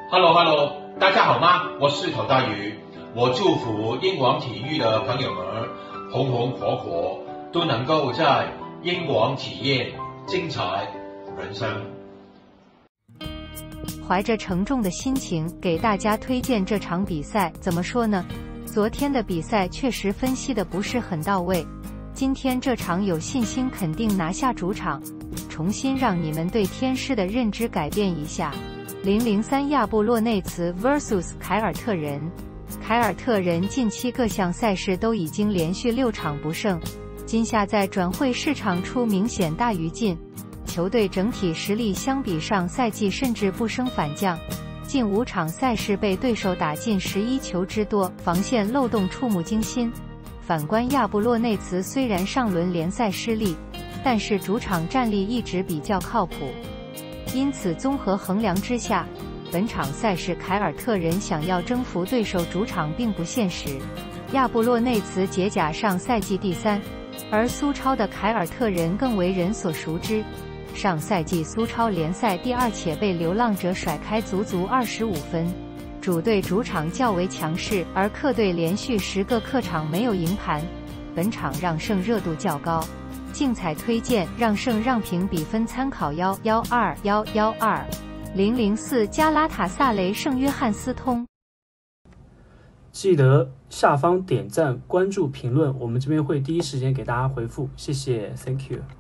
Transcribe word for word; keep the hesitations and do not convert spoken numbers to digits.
Hello Hello， 大家好吗？我是头大鱼，我祝福英皇体育的朋友们红红火火，都能够在英皇体验精彩人生。 怀着沉重的心情给大家推荐这场比赛，怎么说呢？昨天的比赛确实分析的不是很到位，今天这场有信心肯定拿下主场，重新让你们对天狮的认知改变一下。零零三亚布洛内茨 vs 凯尔特人，凯尔特人近期各项赛事都已经连续六场不胜，今夏在转会市场出明显大于进，球队整体实力相比上赛季甚至不升反降，近五场赛事被对手打进十一球之多，防线漏洞触目惊心。反观亚布洛内茨虽然上轮联赛失利，但是主场战力一直比较靠谱。因此综合衡量之下，本场赛事凯尔特人想要征服对手主场并不现实。亚布洛内茨解甲上赛季第三，而苏超的凯尔特人更为人所熟知。上赛季苏超联赛第二，且被流浪者甩开足足二十五分。主队主场较为强势，而客队连续十个客场没有赢盘，本场让胜热度较高。竞彩推荐让胜让平比分参考幺幺二幺幺二零零四加拉塔萨雷圣约翰斯通。 记得下方点赞、关注、评论，我们这边会第一时间给大家回复，谢谢 ，Thank you。